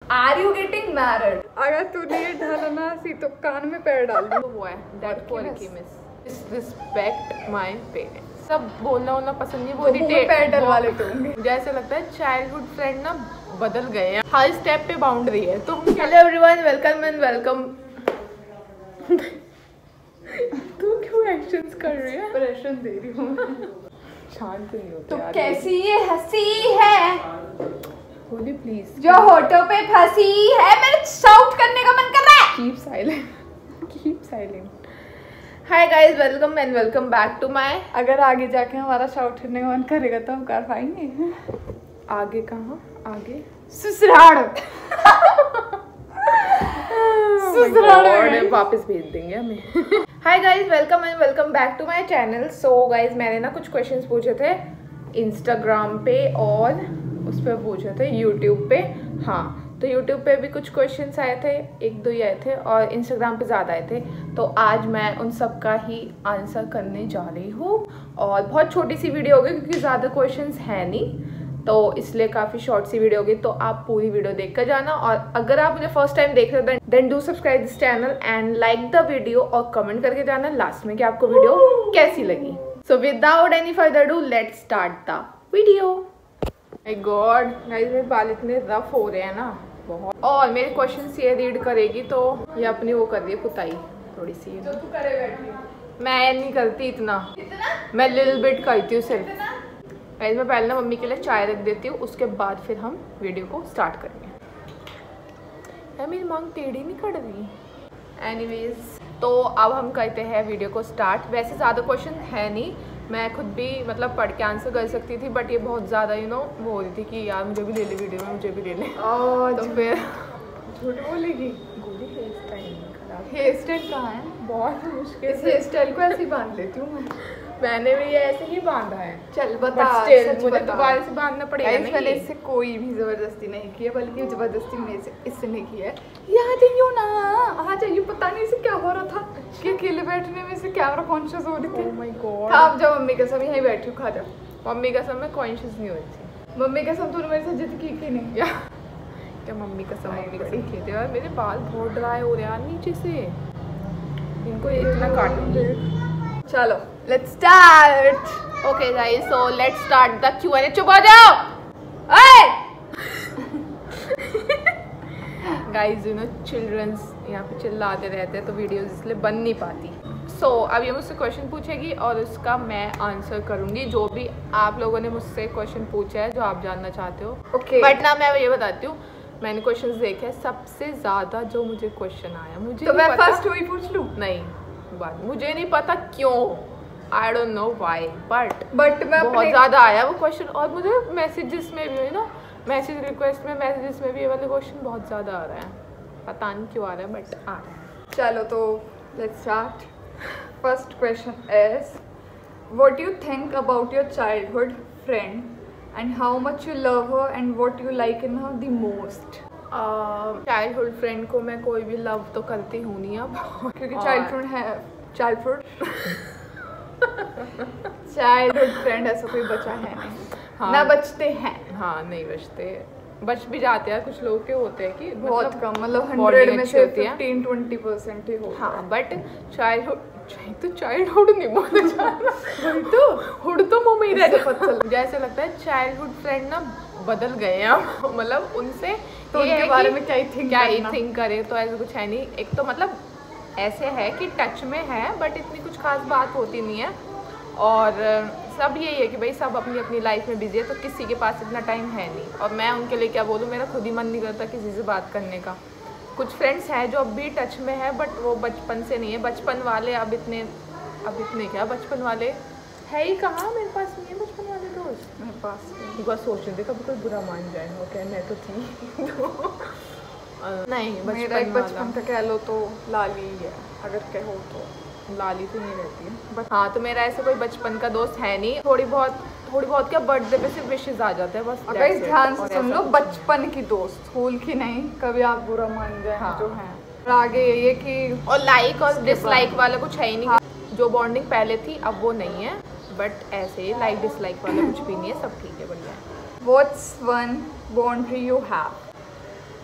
Are you getting married? अगर तूने ये ढालना सी तो कान में पैर डाल दो। वो है दैट पोर्कीमिस डिसरिस्पेक्ट माय पेरेंट्स। सब बोलना होना पसंद नहीं, वो पैर डलवा लेते होंगे। जैसे लगता है चाइल्डहुड फ्रेंड ना बदल गए हैं, हर स्टेप पे बाउंड्री है। तो hello everyone, welcome and welcome. तू क्यों एक्शंस कर रही है? प्रेशर दे रही हूँ। शांत नहीं होते तो यार। कैसी ये हंसी है बोली प्लीज, जो होठों पे फंसी है, मेरे शाउट करने का मन कर रहा है। Keep silent, keep silent. Hi guys, welcome and welcome back to my. अगर आगे जाके हमारा शाउट करने का मन करेगा तो हम कर पाएंगे। आगे कहाँ? आगे ससुराल। वापस भेज देंगे हमें। Hi guys, welcome and welcome back to my channel. So guys, मैंने ना कुछ क्वेश्चंस पूछे थे इंस्टाग्राम पे और उस पर पूछे थे यूट्यूब पे। हाँ, तो यूट्यूब पे भी कुछ क्वेश्चंस आए थे, एक दो ही आए थे, और इंस्टाग्राम पे ज़्यादा आए थे। तो आज मैं उन सब का ही आंसर करने जा रही हूँ। और बहुत छोटी सी वीडियो होगी क्योंकि ज़्यादा क्वेश्चंस है नहीं, तो इसलिए काफ़ी शॉर्ट सी वीडियो होगी। तो आप पूरी वीडियो देख कर जाना। और अगर आप मुझे फर्स्ट टाइम देख रहे हो then do subscribe this channel and like the video, और कमेंट करके जाना लास्ट में कि आपको वीडियो कैसी लगी। So without any further do let's start the video. My god guys, मेरे बाल इतने रफ हो रहे हैं ना बहुत। और मेरे क्वेश्चंस ये रीड करेगी तो ये अपनी वो कर रही है पुताई थोड़ी सी। जो तू करे बैठी। मैं नहीं करती इतना, मैं लिटिल बिट करती हूँ सिर्फ। गाइस, मैं पहले ना मम्मी के लिए चाय रख देती हूँ, उसके बाद फिर हम वीडियो को स्टार्ट करेंगे। यार मेरी मांग टेढ़ी नहीं कट रही। एनीवेज, तो अब हम करते हैं वीडियो को स्टार्ट। वैसे ज़्यादा क्वेश्चन है नहीं, मैं खुद भी मतलब पढ़ के आंसर कर सकती थी, बट ये बहुत ज़्यादा वो हो रही थी कि यार मुझे भी ले ले वीडियो में, मुझे भी ले ले। तो फिर झूठ बोलेगी। गोली हेयर स्टाइल खराब। हेयर स्टाइल कहाँ है? बहुत मुश्किल इस हेयर स्टाइल को ऐसे ही बांध लेती हूँ मैं। मैंने भी ये ऐसे ही बांधा है। चल बता, Still, मुझे दोबारा से बांधना पड़ेगा। गाइस, मैंने इससे कोई भी जबरदस्ती नहीं की है, बल्कि जबरदस्ती मैंने इससे नहीं की है। यहाँ जाइयो ना, आ जाइयो। पता नहीं इसे क्या हो रहा था कि अकेले बैठने में से कैमरा कॉन्शियस हो रही थी। Oh my God। हाँ, अब जब मम्मी कसम यहीं बैठी हूँ, खा जा। मम्मी कसम मैं कॉन्शियस नहीं हुई थी। मम्मी कसम तूने मेरे से जिद की कि नहीं? क्या मम्मी कसम? मम्मी कसम खेते यार, मेरे बाल बहुत ड्राई हो रहे हैं नीचे से, इनको इतना काटूंगी। चलो let's start. Okay guys, so let's start the Q&A। चुप हो जाओ। गाइस, यू नो चिल्ड्रंस यहाँ पे चिल्लाते रहते हैं तो वीडियोस इसलिए बन नहीं पाती। सो अब ये मुझसे क्वेश्चन पूछेगी और उसका मैं आंसर करूँगी, जो भी आप लोगों ने मुझसे क्वेश्चन पूछा है जो आप जानना चाहते हो। ओके, बट ना मैं ये बताती हूँ, मैंने क्वेश्चंस देखे हैं, सबसे ज़्यादा जो मुझे क्वेश्चन आया, मुझे तो मैं पता, फर्स्ट हुई पूछ लूँ? नहीं, बात मुझे नहीं पता क्यों, I don't know why, but मैं बहुत ज़्यादा आया वो क्वेश्चन। और मुझे मैसेजेस में भी ना, मैसेज रिक्वेस्ट में, मैसेजेस में भी ये वाले क्वेश्चन बहुत ज़्यादा आ रहा है। पता नहीं क्यों आ रहा है, बट आ रहा है। चलो तो let's start. First question is, what you think about your childhood friend and how much you love her and what you like in her the most? Childhood friend को मैं कोई भी लव तो करती हूँ नहीं अब, क्योंकि चाइल्डहुड फ्रेंड ऐसा कोई बचा है नहीं। हाँ, ना बचते हैं। हाँ, नहीं बचते, बच भी जाते हैं। कुछ लोग के होते हैं कि बहुत कम, मतलब 100 bonding में अच्छी से होती है। 15-20% ही होता है। हाँ, बट चाइल्डहुड नहीं बोलते हुड तो मुंह में ही रहता। जैसे लगता है चाइल्डहुड फ्रेंड ना बदल गए हैं अब, मतलब उनसे तो उनके बारे में क्या ही थिंक करे, तो ऐसा कुछ है नहीं। एक तो मतलब ऐसे है कि टच में है, बट इतनी कुछ खास बात होती नहीं है। और सब यही है कि भाई सब अपनी अपनी लाइफ में बिजी है, तो किसी के पास इतना टाइम है नहीं। और मैं उनके लिए क्या बोलूँ, मेरा खुद ही मन नहीं करता किसी से बात करने का। कुछ फ्रेंड्स हैं जो अब भी टच में है, बट वो बचपन से नहीं है। बचपन वाले अब इतने क्या, बचपन वाले है ही कहाँ, मेरे पास नहीं है बचपन वाले दोस्त। मेरे पास एक बार सोच रही थी कभी कोई बुरा मान जाए, ओके मैं तो थी तो नहीं, मेरा एक बचपन का कह लो तो लाली है, अगर कहो तो। लाली तो नहीं रहती है, बट हाँ, तो मेरा ऐसे कोई बचपन का दोस्त है नहीं। थोड़ी बहुत क्या बर्थडे पे सिर्फ विशेष आ जाते हैं बस। अगर ध्यान से सुन लो, बचपन की दोस्त, स्कूल की नहीं, कभी आप बुरा मान जाए। हाँ। जो है और आगे ये कि और लाइक और डिसलाइक वाला कुछ है ही नहीं। हाँ। जो बॉन्डिंग पहले थी अब वो नहीं है, बट ऐसे लाइक डिसलाइक वाला कुछ भी नहीं है, सब ठीक है, बढ़िया है। What's one boundary you have?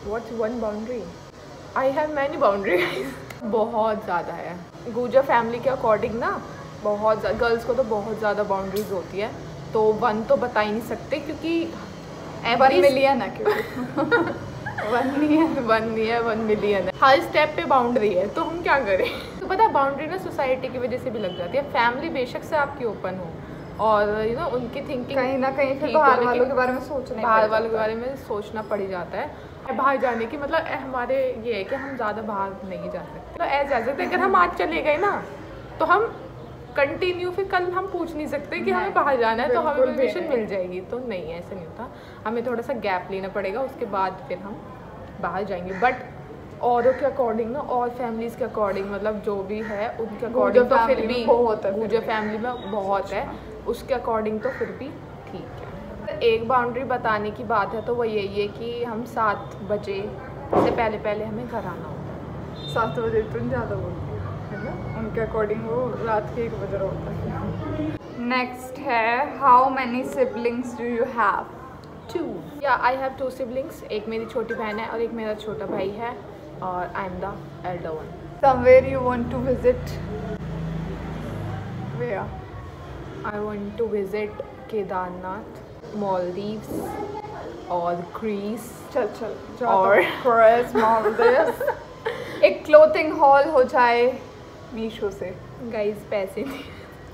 What's one boundary? I have many boundary. बहुत ज़्यादा है। गुजर फैमिली के अकॉर्डिंग ना बहुत गर्ल्स को तो बहुत ज़्यादा बाउंड्रीज होती है, तो वन तो बता ही नहीं सकते क्योंकि 1 मिलियन है क्योंकि 1 नहीं है 1 मिलियन है। हर स्टेप पे बाउंड्री है, तो हम क्या करें? तो पता है बाउंड्री ना सोसाइटी की वजह से भी लग जाती है। फैमिली बेशक से आपकी ओपन हो और यू नो उनकी थिंकिंग कहीं ना कहीं फिर ठीक हो, बाहर वालों लेकिन के बारे में सोचना बाहर वालों के बारे में सोचना पड़ ही जाता है। बाहर जाने की मतलब हमारे ये है कि हम ज़्यादा बाहर नहीं जा सकते, तो ऐसे जा सकते। अगर हम आज चले गए ना तो हम कंटिन्यू फिर कल हम पूछ नहीं सकते कि हमें बाहर जाना है तो हमें परमिशन मिल जाएगी, तो नहीं ऐसा नहीं होता। हमें थोड़ा सा गैप लेना पड़ेगा, उसके बाद फिर हम बाहर जाएंगे। बट औरों के अकॉर्डिंग ना और फैमिलीज़ के अकॉर्डिंग मतलब जो भी है उनके अकॉर्डिंग तो फिर भी बहुत है, गुजर फैमिली में बहुत है, उसके अकॉर्डिंग तो फिर भी ठीक है। एक बाउंड्री बताने की बात है तो वो यही है कि हम 7 बजे से पहले हमें घर आना होगा। 7 बजे तुम ज़्यादा बोलती है ना, उनके अकॉर्डिंग वो रात के 1 बजे होता है। नेक्स्ट है how many siblings do you have? 2 या आई हैव 2 सिबलिंग्स। एक मेरी छोटी बहन है और एक मेरा छोटा भाई है और I am the elder one. Somewhere you want to visit? Where? I want to visit Kedarnath, Maldives और Greece चल और Greece, Maldives। एक क्लोथिंग हॉल हो जाए मीशो से। गाइस पैसे नहीं।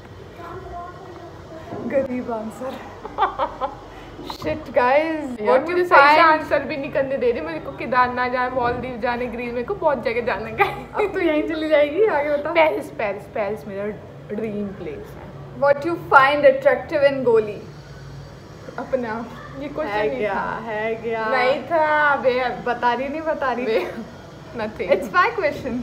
गरीब आंसर। शिट गाइस, और मुझे सही से आंसर भी नहीं करने दे रही। मेरे को केदारनाथ जाए, मालदीव जाने, ग्रीस, मेरे को बहुत जगह जाना है। अब तो यहीं चली जाएगी, आगे बता। पेरिस मेरा ड्रीम प्लेस है। What you find attractive in गोली? अपना ये क्वेश्चन है नहीं क्या? था। है क्या? नहीं था बे। बता रही नहीं बता रही। Nothing. It's my question.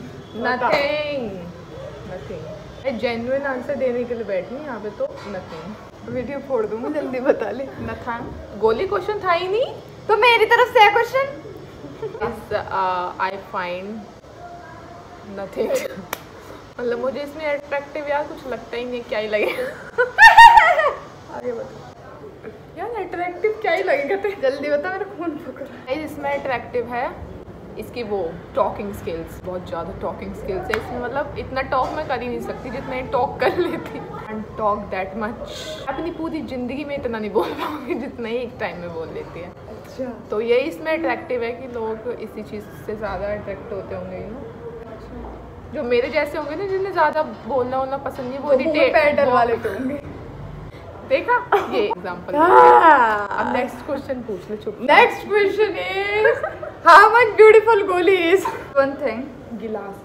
Nothing. Genuine answer देने के लिए बैठी हूँ यहाँ पे, तो नथिंग। वीडियो फोड़ दूंगी, जल्दी बता ले। नथिंग। गोली क्वेश्चन था ही नहीं तो मेरी तरफ से है question. Is I find nothing. मतलब मुझे इसमें अट्रैक्टिव यार कुछ लगता ही नहीं, क्या ही लगेगा। आगे बता यार अट्रैक्टिव क्या ही लगेगा तेरे। जल्दी बता, मेरा खून पकड़। इसमें अट्रैक्टिव है इसकी वो टॉकिंग स्किल्स, बहुत ज़्यादा टॉकिंग स्किल्स है इसमें। मतलब इतना टॉक मैं कर ही नहीं सकती जितना ये टॉक कर लेती। And talk that much. अपनी पूरी ज़िंदगी में इतना नहीं बोल पाऊंगी जितना ही एक टाइम में बोल लेती है। अच्छा, तो ये इसमें अट्रैक्टिव है कि लोग इसी चीज़ से ज़्यादा अट्रैक्ट होते होंगे, यू नो। जो मेरे जैसे होंगे ना, जिन्हें ज़्यादा बोलना वोलना पसंद नहीं, वो पैर डलवा लेते होंगे। देखा ये एग्जांपल। अब नेक्स्ट क्वेश्चन पूछ ले चुप। Next question is how much beautiful Goli is? One thing, गिलास।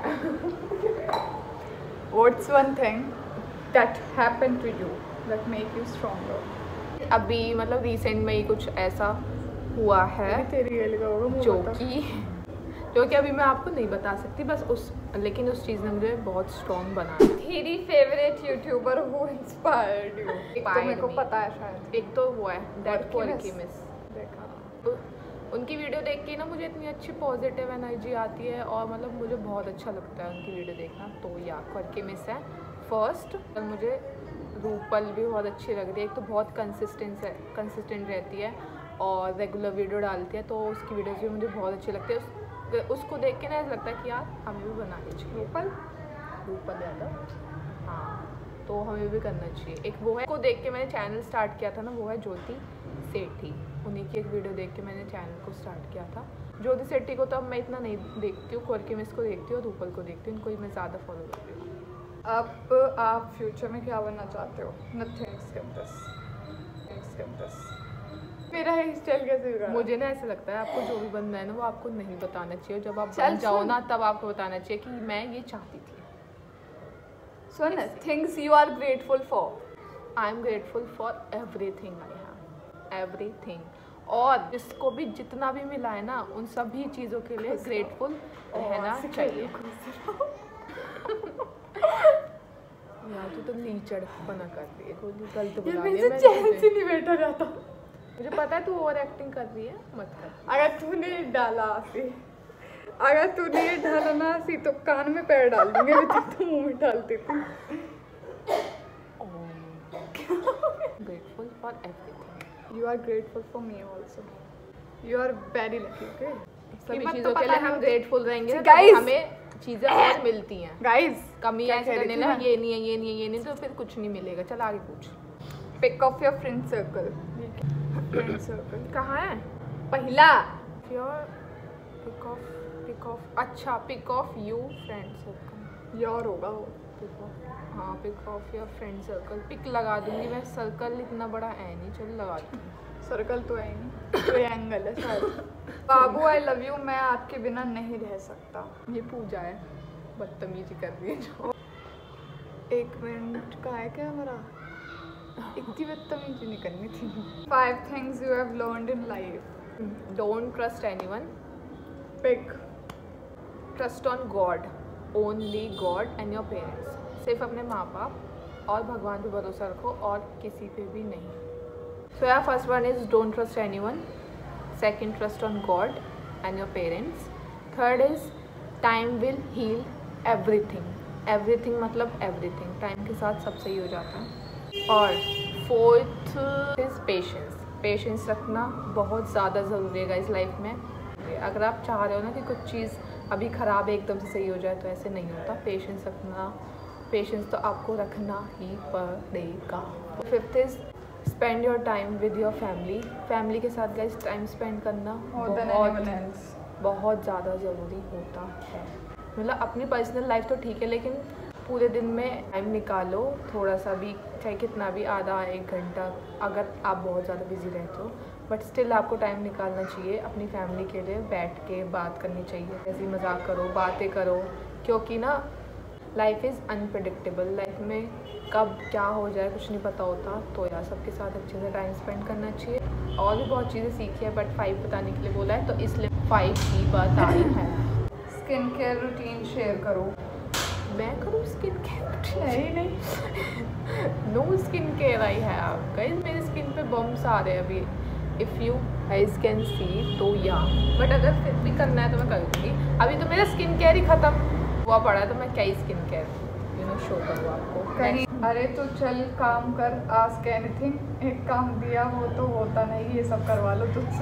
What's one thing that happened to you that make you stronger? अभी मतलब रिसेंट में ही कुछ ऐसा हुआ है तेरी गली का होगा जो कि अभी मैं आपको नहीं बता सकती, बस लेकिन उस चीज़ ने मुझे बहुत स्ट्रॉन्ग बनाया। तेरी favourite YouTuber who inspired you? एक तो मेरे को पता है शायद। एक तो वो है दैट क्वालिटी मिस। देखा, तो उनकी वीडियो देख के ना मुझे इतनी अच्छी पॉजिटिव एनर्जी आती है और मतलब मुझे बहुत अच्छा लगता है उनकी वीडियो देखना। तो या क्वालिटी मिस है फर्स्ट। और मुझे रूपल भी बहुत अच्छी लग रही है। एक तो बहुत कंसिस्टेंट रहती है और रेगुलर वीडियो डालती है, तो उसकी वीडियोज़ भी मुझे बहुत अच्छी लगती है। उसको देख के ना ऐसा लगता है कि यार हमें भी बनानी चाहिए। रूपल यादव, हाँ, तो हमें भी करना चाहिए। एक वो है, को देख के मैंने चैनल स्टार्ट किया था ना, वो है ज्योति सेठी। उन्हीं की एक वीडियो देख के मैंने चैनल को स्टार्ट किया था। ज्योति सेठी को तो अब मैं इतना नहीं देखती हूँ, क्वालिटी मिस को देखती हूँ और रूपल को देखती हूँ, इनको ही मैं ज़्यादा फॉलो करती हूँ। अब आप फ्यूचर में क्या बनना चाहते हो? Nothing skip this. मेरा हेयर स्टाइल कैसे बिगड़ा? मुझे ना ऐसा लगता है आपको जो भी बनना है ना वो आपको नहीं बताना चाहिए। जब आप चल बन जाओ सुन। ना तब आपको बताना चाहिए कि मैं ये चाहती थी। सुन, things you are grateful for. I am grateful for everything I have, everything. और जिसको भी जितना भी मिला है ना उन सभी चीज़ों के लिए ग्रेटफुल रहना चाहिए। यार तू तो लीचड़ बना कर रही है, कोई गलत बुला रही है। चैन से नहीं बैठा जाता। मुझे पता है तू ओवर एक्टिंग कर रही है, मत कर। अगर तूने डाला ना सी तो कान में पैर डाल दूंगी। तो मुंह में डालती थी। Grateful for everything. You are grateful for me also. You are very lucky. Okay, सभी कीमत चीजों तो के पता लिए नहीं हम मुझे। ग्रेटफुल रहेंगे ना, Guys! तभी हमें चीजें और मिलती हैं। गाइस, कमी क्या ऐसे कह रही करने थी ना, मैं? ये नहीं है, ये नहीं है, ये नहीं, तो फिर कुछ नहीं मिलेगा। चल आगे पूछ। Pic of your friend circle. Friend circle कहाँ है? पहला योर पिक ऑफ अच्छा, pic of you friend circle. Your होगा वो। पिक ऑफ, हाँ, pic of your friend circle. Pic लगा दूंगी मैं, सर्कल इतना बड़ा है नहीं, चल लगा दूंगी। सर्कल तो है ही नहीं, ट्रायंगल है शायद। बाबू आई लव यू, मैं आपके बिना नहीं रह सकता। ये पूजा है, बदतमीजी कर रही है जो। 1 मिनट का है क्या हमारा? इतनी बदतमीजी नहीं करनी थी। 5 things you have learned in life. Don't trust anyone, pic trust on God, only God and your parents. सिर्फ अपने माँ बाप और भगवान पे भरोसा रखो और किसी पे भी नहीं। सो या first one is don't trust anyone, second trust on God and your parents, third is time will heal everything. Everything मतलब एवरीथिंग, टाइम के साथ सब सही हो जाता है। और फोर्थ इज पेशेंस। पेशेंस रखना बहुत ज़्यादा ज़रूरी है गाइस लाइफ में। अगर आप चाह रहे हो ना कि कुछ चीज़ अभी ख़राब है एकदम से सही हो जाए, तो ऐसे नहीं होता। पेशेंस रखना, पेशेंस तो आपको रखना ही पड़ेगा। Fifth is spend your time with your family. Family के साथ गाइस टाइम स्पेंड करना बहुत ज़्यादा ज़रूरी होता है। मतलब अपनी पर्सनल लाइफ तो ठीक है, लेकिन पूरे दिन में टाइम निकालो थोड़ा सा भी, चाहे कितना भी, आधा 1 घंटा, अगर आप बहुत ज़्यादा बिजी रहते हो, बट स्टिल आपको टाइम निकालना चाहिए अपनी फैमिली के लिए। बैठ के बात करनी चाहिए, ऐसे ही मजाक करो, बातें करो, क्योंकि ना लाइफ इज़ अनप्रिडिक्टेबल। लाइफ में कब क्या हो जाए कुछ नहीं पता होता। तो यार सबके साथ अच्छे से टाइम स्पेंड करना चाहिए। और भी बहुत चीज़ें सीखी है, बट 5 बताने के लिए बोला है, तो इसलिए 5 ही बताई है। स्किन केयर रूटीन शेयर करो। मैं करूँ स्किन केयर? नहीं नो स्किन केयर आई है आप गाइस। मेरी स्किन पे बम्स आ रहे हैं अभी, if you guys can see, तो या बट अगर फिर भी करना है तो मैं कर दूँगी। अभी तो मेरा स्किन केयर ही ख़त्म हुआ पड़ा है, तो मैं क्या ही स्किन केयर शो करूँ आपको कहीं। अरे तो चल काम कर, आस्क एनीथिंग। एक काम दिया वो तो होता नहीं, ये सब करवा लो तुझसे।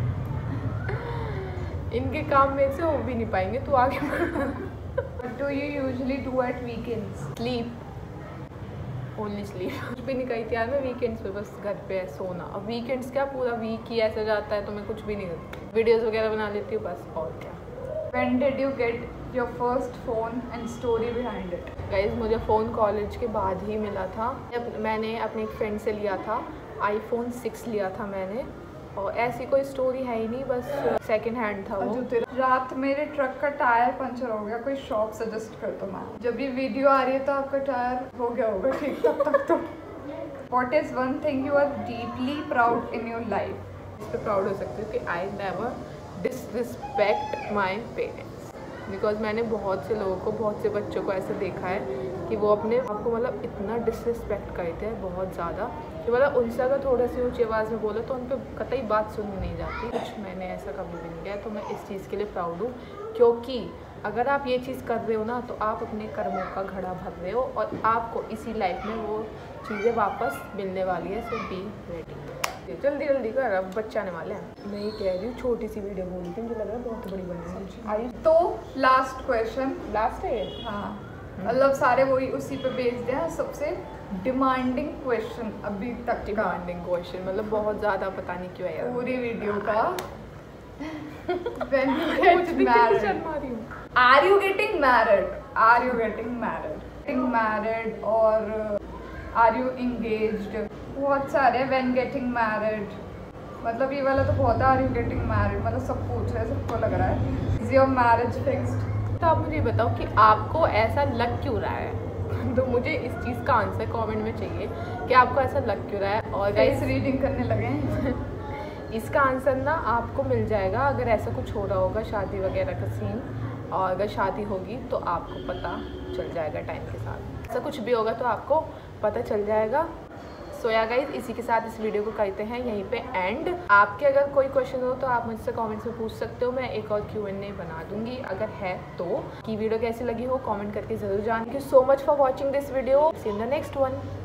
इनके काम में से हो भी नहीं पाएंगे, तो आगे बढ़। What do you usually do at weekends? Sleep, only sleep. कुछ भी नहीं कही थी यार मैं वीकेंड्स पे, बस घर पे है सोना। अब वीकेंड्स क्या, पूरा वीक ही ऐसा जाता है, तो मैं कुछ भी नहीं करती। वीडियोस वगैरह बना लेती हूँ बस, और क्या। When did you get your first phone and story behind it? Guys मुझे फ़ोन कॉलेज के बाद ही मिला था। मैंने अपने एक फ्रेंड से लिया था, iPhone 6 लिया था मैंने, और ऐसी कोई स्टोरी है ही नहीं, बस सेकंड हैंड था वो। रात मेरे ट्रक का टायर पंचर हो गया, कोई शॉप सजेस्ट कर दो मैम। जब ये वीडियो आ रही है तो आपका टायर हो गया होगा ठीक तब तक तो। What is one thing you are deeply proud in your life? इस पर प्राउड हो सकती हूँ कि I never disrespect my parents. Because मैंने बहुत से लोगों को, बहुत से बच्चों को ऐसे देखा है कि वो अपने आप को मतलब इतना डिसरिस्पेक्ट करते हैं बहुत ज़्यादा, कि मतलब उनसे अगर थोड़ी सी ऊँची आवाज़ में बोलो तो उन पर कतई बात सुननी नहीं जाती। कुछ मैंने ऐसा कभी भी नहीं किया, तो मैं इस चीज़ के लिए प्राउड हूँ। क्योंकि अगर आप ये चीज़ कर रहे हो ना, तो आप अपने कर्मों का घड़ा भर रहे हो, और आपको इसी लाइफ में वो चीज़ें वापस मिलने वाली है। सो बी रेडी, जल्दी जल्दी कर, अब बच्चे आने वाले हैं। मैं ये कह रही हूँ, छोटी सी वीडियो बोली थी, मुझे लग रहा है बहुत बड़ी बनी आई। तो लास्ट क्वेश्चन, लास्ट है ये? हाँ मतलब सारे वही उसी पे बेस्ड हैं। सबसे डिमांडिंग क्वेश्चन अभी तक का। डिमांडिंग क्वेश्चन मतलब बहुत ज़्यादा, पता नहीं क्यों है यार पूरी वीडियो का। When you get married, are you getting married? Are you getting married? Getting married or are you engaged? बहुत सारे when getting married, मतलब ये वाला तो बहुत है। Are you getting married मतलब सब पूछ रहे हैं, सबको लग रहा है is your marriage fixed? तो आप मुझे बताओ कि आपको ऐसा लग क्यों रहा है। तो मुझे इस चीज़ का आंसर कमेंट में चाहिए कि आपको ऐसा लग क्यों रहा है। और फेस रीडिंग करने लगे हैं। इसका आंसर ना आपको मिल जाएगा अगर ऐसा कुछ हो रहा होगा, शादी वगैरह का सीन, और अगर शादी होगी तो आपको पता चल जाएगा टाइम के साथ। ऐसा कुछ भी होगा तो आपको पता चल जाएगा। सो या गाइज, इसी के साथ इस वीडियो को करते हैं यहीं पे एंड। आपके अगर कोई क्वेश्चन हो तो आप मुझसे कमेंट्स में पूछ सकते हो, मैं एक और Q&A बना दूंगी अगर है तो। कि वीडियो कैसी लगी हो कमेंट करके ज़रूर जान। Thank you so much for watching this video, see in the next one.